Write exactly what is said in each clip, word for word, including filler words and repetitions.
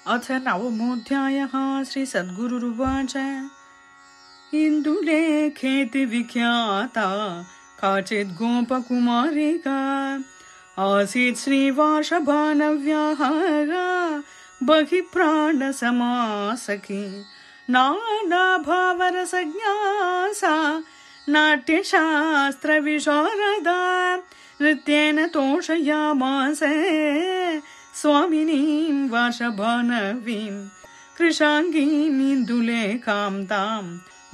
अथ नवमोऽध्यायः। श्रीसद्गुरुरुवाच इन्दुलेखेति विख्याता काचित् गोपकुमारिका आसीत् श्रीवार्षभानव्याः बहि प्राणसमासखी नानाभावरसज्ञा सा नाट्यशास्त्रविशारदा नृत्येन तोषयामास स्वामिनीं वार्षभानवीं कृशाङ्गीम् इन्दुलेखां तां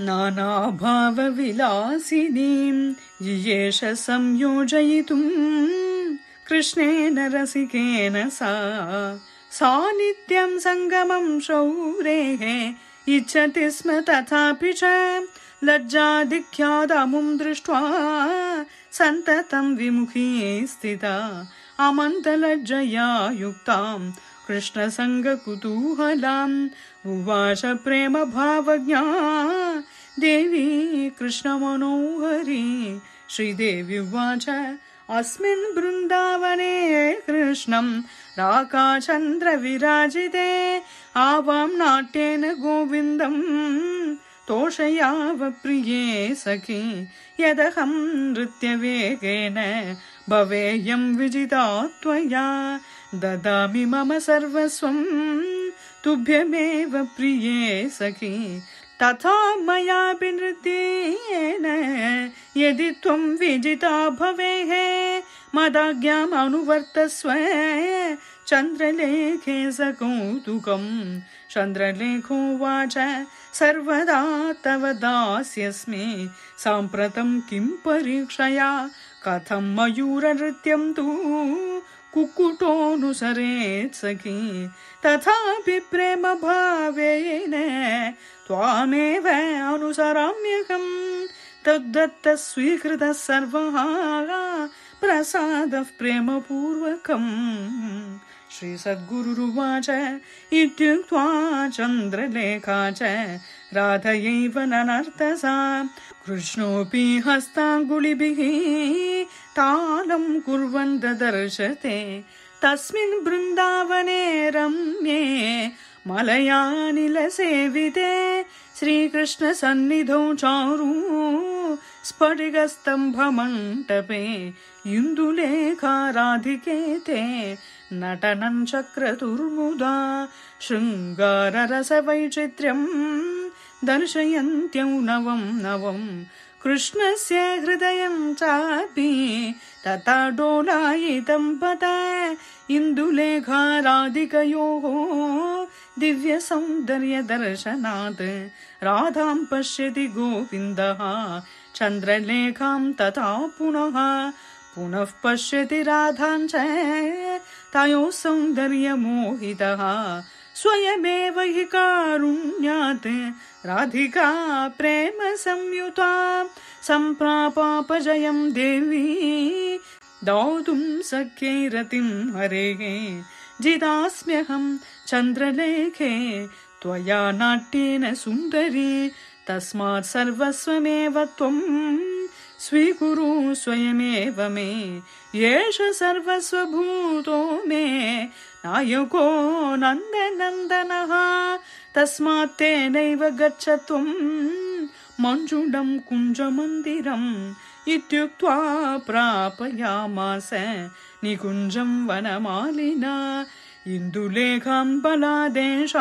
नानाभावविलासिनीं ययेष संयोजयितुं कृष्णेन रसिकेन सा सा नित्यं सङ्गमं शौरेः इच्छति स्म तथापि च लज्जादिख्यादमुं दृष्ट्वा सन्ततं विमुखी स्थिता अमन्तलज्जया युक्तां कृष्णसङ्गकुतूहलाम् उवाच प्रेमभावज्ञा देवी कृष्णमनोहरी। श्रीदेवी उवाच अस्मिन् बृन्दावने कृष्णं राकाचन्द्रविराजिते आवां नाट्येन गोविन्दं तोषयाव प्रिये सखी यदहं नृत्यवेगेन भवेयं विजिता त्वया ददामि मम सर्वस्वं तुभ्यमेव प्रिये सखी तथा मयापि नृत्येन यदि त्वं विजिता भवेः मदाज्ञाम् अनुवर्तस्व चन्द्रलेखे सकौतुकम्। चन्द्रलेखोवाच सर्वदा तव दास्यस्मि साम्प्रतं किं परीक्षया कथं मयूरनृत्यं तु कुक्कुटोऽनुसरेत् सखी तथापि प्रेमभावेन त्वामेव अनुसराम्यहम् तद्दत्तः स्वीकृतः सर्वः प्रसादः प्रेमपूर्वकम्। श्रीसद्गुरुरुवाच इत्युक्त्वा चन्द्रलेखा च राधयैव ननर्तसा कृष्णोऽपि हस्ताङ्गुलिभिः तालं कुर्वन् ददर्शते तस्मिन् बृन्दावने रम्ये मलयानिलसेविते श्रीकृष्णसन्निधौ चारु स्फटिकस्तम्भमण्टपे इन्दुलेखा राधिके ते नटनं चक्रतुर्मुदा शृङ्गाररसवैचित्र्यं दर्शयन्त्यौ नवं नवं कृष्णस्य हृदयं चापि तथा डोलायितं पता इन्दुलेखा राधिकयोः दिव्यसौन्दर्यदर्शनात् राधां पश्यति गोविन्दः चन्द्रलेखां तथा पुनः पुनः पश्यति राधां च तयोः सौन्दर्यमोहितः स्वयमेव हि कारुण्यात् राधिका प्रेम संयुता सम्प्रापापजयं देवी दातुं सख्यै रतिं हरेः जितास्म्यहं चन्द्रलेखे त्वया नाट्येन सुन्दरी तस्मात् सर्वस्वमेव त्वं स्वीकुरु स्वयमेव मे येष सर्वस्वभूतो मे नायको नन्दनन्दनः तस्मात् तेनैव गच्छ त्वं मञ्जुलं कुञ्जमन्दिरम् इत्युक्त्वा प्रापयामास निकुञ्जं वनमालिना इन्दुलेखां बलादेशा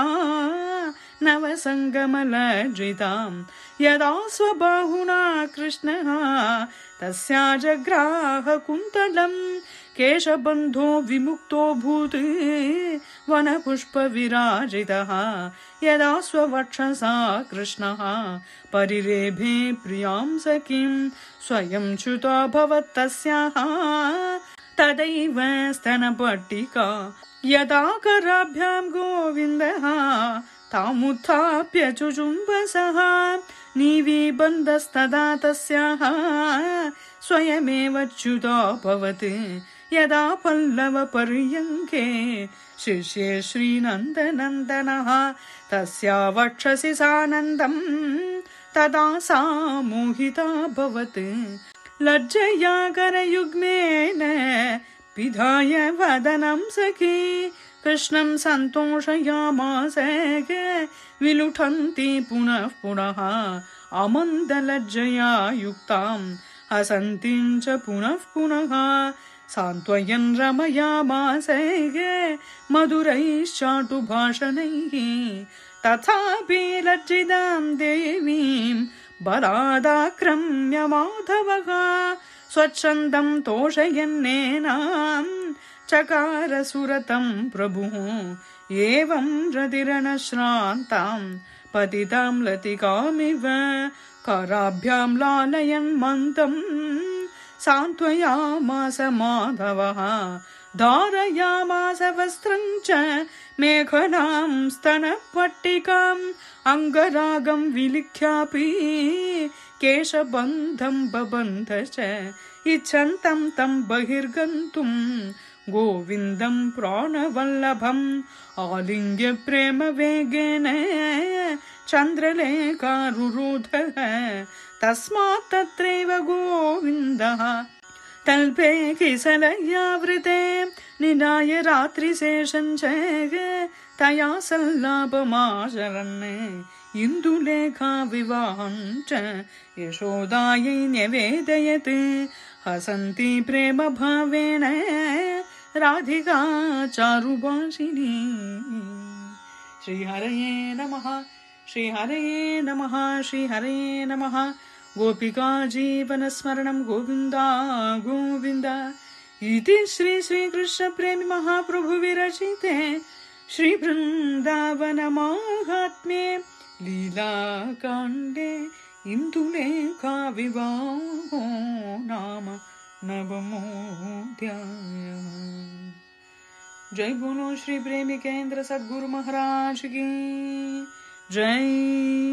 नवसङ्गमलज्जितां यदा स्वबाहुना कृष्णः तस्या जग्राह कुन्तलं केशबन्धो विमुक्तो भूत् वनपुष्पविराजितः यदा स्ववक्षसा कृष्णः परिरेभे प्रियां सखीं स्वयं च्युताभवत् तस्याः तदैव स्तनपट्टिका यदा कराभ्यां गोविन्दः तामुत्थाप्य चुचुम्बसः नीवीबन्धस्तदा तस्याः स्वयमेव च्युताभवत् यदा पल्लवपर्यङ्के शिष्ये श्रीनन्दनन्दनः तस्या वक्षसि सानन्दम् तदा सा मोहिताभवत् लज्जया करयुग्मेन पिधाय वदनं सखी कृष्णं सन्तोषयामास विलुठन्ति पुनः पुनः अमन्दलज्जया युक्तां हसन्तीं च पुनः पुनः सान्त्वयन् रमयामास मधुरैश्चाटुभाषणैः तथापि लज्जितां देवीं बलादाक्रम्य माधवः स्वच्छन्दं तोषयन्नेनां चकार सुरतं प्रभुः एवं रतिरणश्रान्तां पतितां लतिकामिव कराभ्यां लालयन् मन्दं सान्त्वयामास माधवः धारयामास वस्त्रं च मेखलां स्तनपट्टिकाम् अङ्गरागं विलिख्यापि केशबन्धं बबन्ध च इच्छन्तं तं बहिर्गन्तुं गोविन्दं प्राणवल्लभम् आलिङ्ग्य प्रेम वेगेन चन्द्रलेखारुरोधः तस्मात् तत्रैव गोविन्दः तल्पे किसलयावृते निधाय रात्रिशेषं च तया सल्लापमाचरन् इन्दुलेखा विवाहं च यशोदायै न्यवेदयत् हसन्ती प्रेम भावेन राधिका चारुभाषिणी। श्रीहरये नमः, श्रीहरये नमः, श्रीहरये नमः। गोपिका जीवन स्मरणं गोविन्दा गोविन्द इति श्री श्रीकृष्ण प्रेमी महाप्रभु विरचिते श्री वृंदावन माहात्म्ये लीलाकाण्डे इन्दुलेखा विवाहो नाम नवमोऽध्यायः। जय बोलो श्री प्रेमी केंद्र सद्गुरु महाराज की जय।